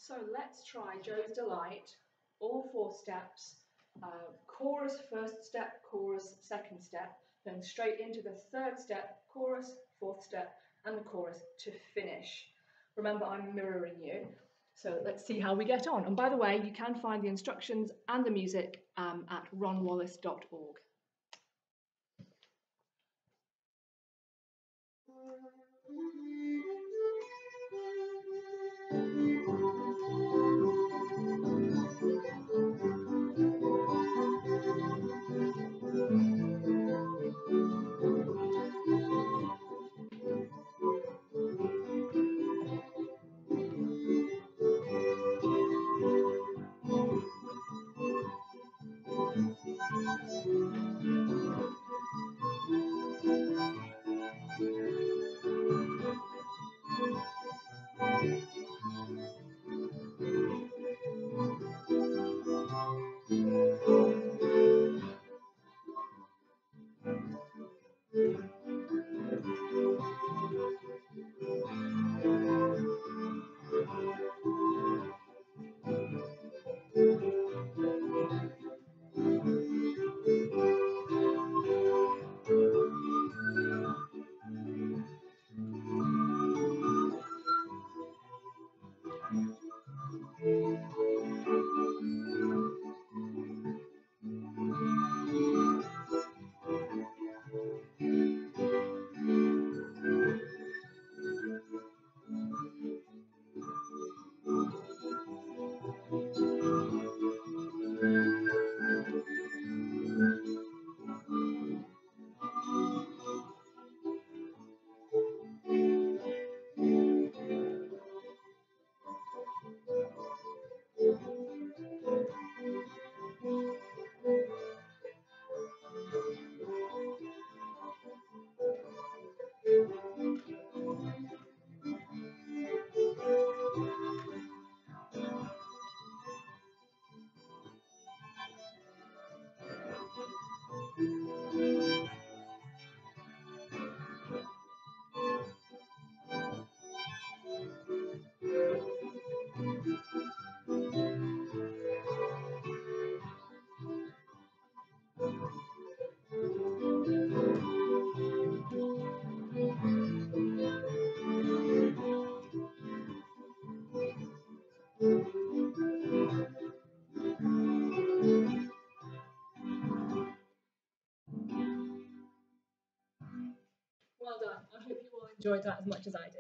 So let's try Joe's Delight, all 4 steps, chorus first step, chorus second step, then straight into the 3rd step, chorus, 4th step, and the chorus to finish. Remember, I'm mirroring you, so let's see how we get on. And by the way, you can find the instructions and the music at ronwallace.org. Well done. I hope you all enjoyed that as much as I did.